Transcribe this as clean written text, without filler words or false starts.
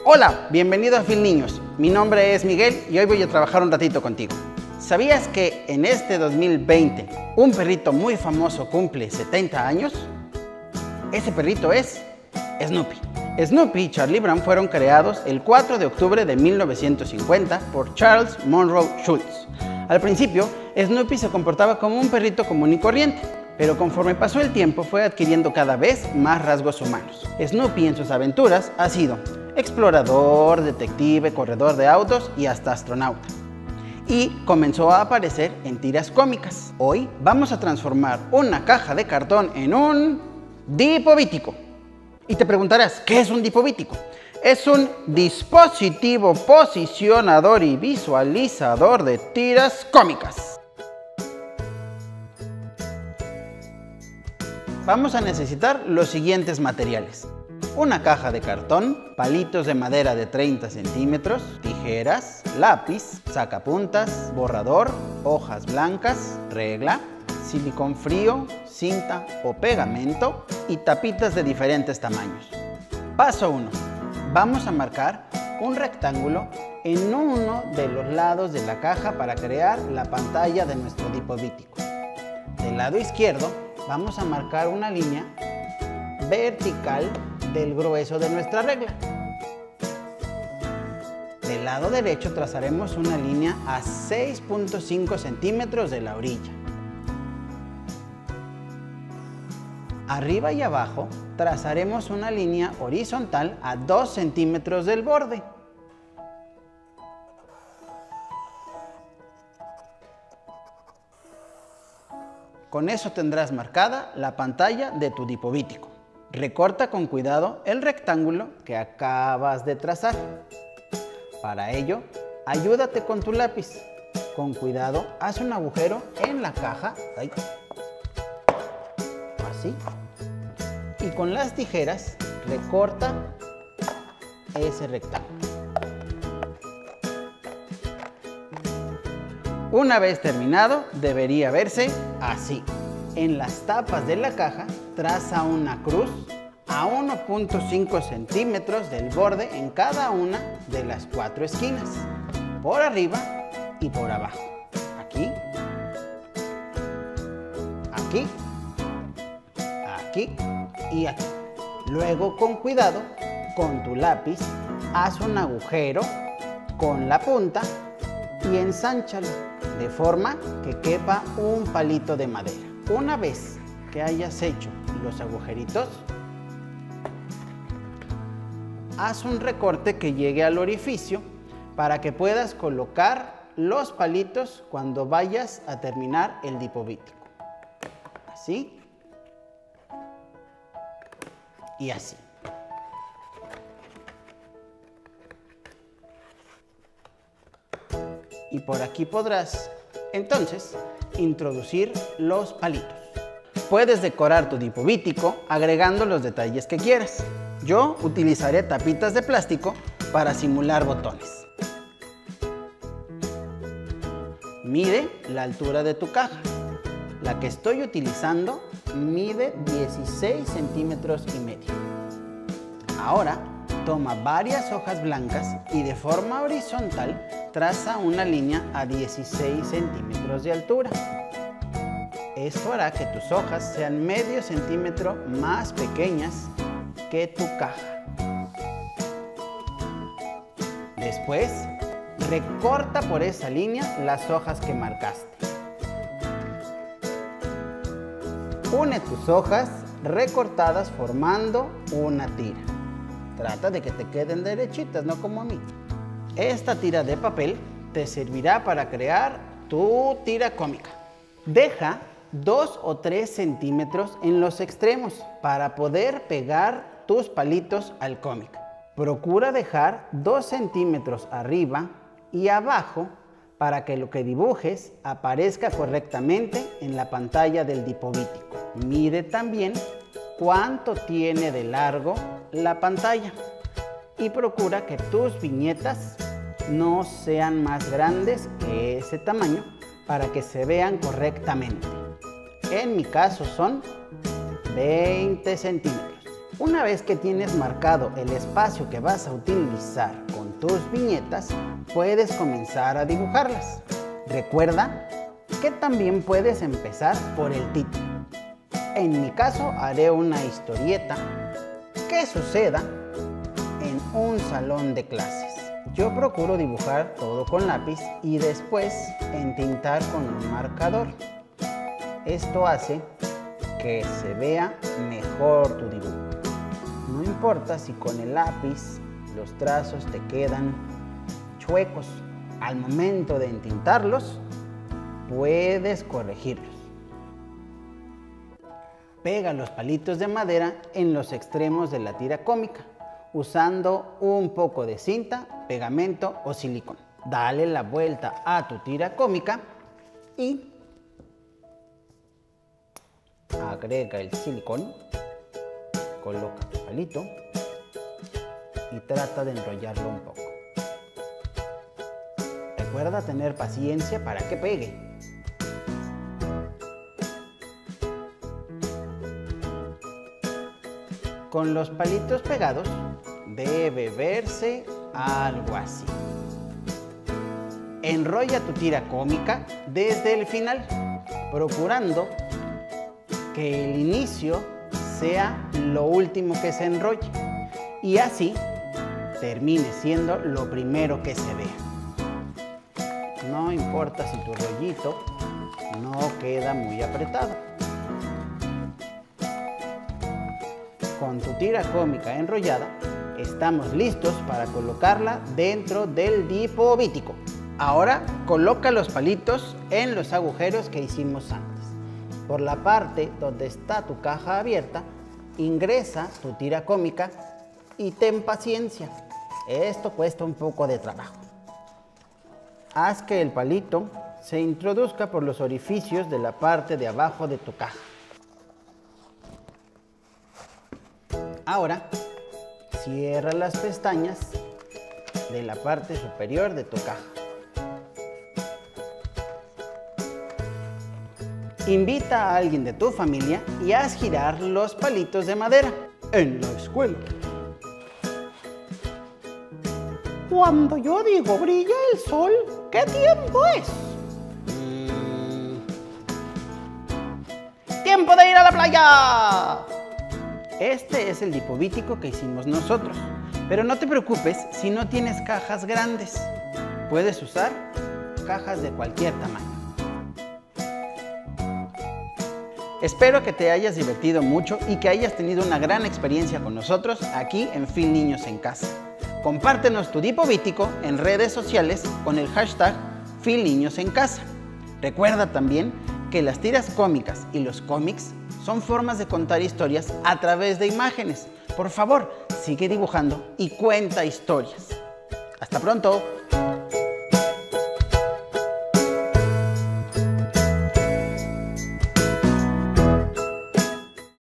Hola, bienvenido a Fil Niños. Mi nombre es Miguel y hoy voy a trabajar un ratito contigo. ¿Sabías que en este 2020 un perrito muy famoso cumple 70 años? Ese perrito es Snoopy. Snoopy y Charlie Brown fueron creados el 4 de octubre de 1950 por Charles Monroe Schultz. Al principio, Snoopy se comportaba como un perrito común y corriente, pero conforme pasó el tiempo fue adquiriendo cada vez más rasgos humanos. Snoopy en sus aventuras ha sido explorador, detective, corredor de autos y hasta astronauta. Y comenzó a aparecer en tiras cómicas. Hoy vamos a transformar una caja de cartón en un dipovítico. Y te preguntarás, ¿qué es un dipovítico? Es un dispositivo posicionador y visualizador de tiras cómicas. Vamos a necesitar los siguientes materiales: una caja de cartón, palitos de madera de 30 centímetros, tijeras, lápiz, sacapuntas, borrador, hojas blancas, regla, silicón frío, cinta o pegamento y tapitas de diferentes tamaños. Paso 1. Vamos a marcar un rectángulo en uno de los lados de la caja para crear la pantalla de nuestro dipovítico. Del lado izquierdo vamos a marcar una línea vertical del grueso de nuestra regla. Del lado derecho trazaremos una línea a 6.5 centímetros de la orilla. Arriba y abajo trazaremos una línea horizontal a 2 centímetros del borde. Con eso tendrás marcada la pantalla de tu dipovítico. Recorta con cuidado el rectángulo que acabas de trazar. Para ello, ayúdate con tu lápiz. Con cuidado, haz un agujero en la caja. Así. Y con las tijeras, recorta ese rectángulo. Una vez terminado, debería verse así. En las tapas de la caja, traza una cruz a 1.5 centímetros del borde en cada una de las 4 esquinas, por arriba y por abajo. Aquí, aquí, aquí y aquí. Luego, con cuidado, con tu lápiz, haz un agujero con la punta y ensánchalo de forma que quepa un palito de madera. Una vez que hayas hecho los agujeritos, haz un recorte que llegue al orificio para que puedas colocar los palitos cuando vayas a terminar el dipovítico. Así y así. Y por aquí podrás, entonces, introducir los palitos. Puedes decorar tu dipovítico agregando los detalles que quieras. Yo utilizaré tapitas de plástico para simular botones. Mide la altura de tu caja. La que estoy utilizando mide 16 centímetros y medio. Ahora, toma varias hojas blancas y de forma horizontal traza una línea a 16 centímetros de altura. Esto hará que tus hojas sean medio centímetro más pequeñas que tu caja. Después, recorta por esa línea las hojas que marcaste. Une tus hojas recortadas formando una tira. Trata de que te queden derechitas, no como a mí. Esta tira de papel te servirá para crear tu tira cómica. Deja 2 o 3 centímetros en los extremos para poder pegar tus palitos al cómic. Procura dejar 2 centímetros arriba y abajo para que lo que dibujes aparezca correctamente en la pantalla del dipovítico. Mide también cuánto tiene de largo la pantalla y procura que tus viñetas no sean más grandes que ese tamaño para que se vean correctamente. En mi caso son 20 centímetros. Una vez que tienes marcado el espacio que vas a utilizar con tus viñetas, puedes comenzar a dibujarlas. Recuerda que también puedes empezar por el título. En mi caso haré una historieta que suceda en un salón de clases. Yo procuro dibujar todo con lápiz y después entintar con un marcador. Esto hace que se vea mejor tu dibujo. No importa si con el lápiz los trazos te quedan chuecos. Al momento de entintarlos, puedes corregirlos. Pega los palitos de madera en los extremos de la tira cómica, usando un poco de cinta, pegamento o silicón. Dale la vuelta a tu tira cómica y agrega el silicón, coloca tu palito y trata de enrollarlo un poco. Recuerda tener paciencia para que pegue. Con los palitos pegados debe verse algo así. Enrolla tu tira cómica desde el final, procurando que el inicio sea lo último que se enrolle y así termine siendo lo primero que se vea. No importa si tu rollito no queda muy apretado. Con tu tira cómica enrollada, estamos listos para colocarla dentro del dipovítico. Ahora coloca los palitos en los agujeros que hicimos antes. Por la parte donde está tu caja abierta, ingresa tu tira cómica y ten paciencia. Esto cuesta un poco de trabajo. Haz que el palito se introduzca por los orificios de la parte de abajo de tu caja. Ahora, cierra las pestañas de la parte superior de tu caja. Invita a alguien de tu familia y haz girar los palitos de madera en la escuela. Cuando yo digo brilla el sol, ¿qué tiempo es? ¡Tiempo de ir a la playa! Este es el dipovítico que hicimos nosotros, pero no te preocupes si no tienes cajas grandes. Puedes usar cajas de cualquier tamaño. Espero que te hayas divertido mucho y que hayas tenido una gran experiencia con nosotros aquí en Phil Niños en Casa. Compártenos tu dipovítico en redes sociales con el hashtag Phil Niños en Casa. Recuerda también que las tiras cómicas y los cómics son formas de contar historias a través de imágenes. Por favor, sigue dibujando y cuenta historias. ¡Hasta pronto!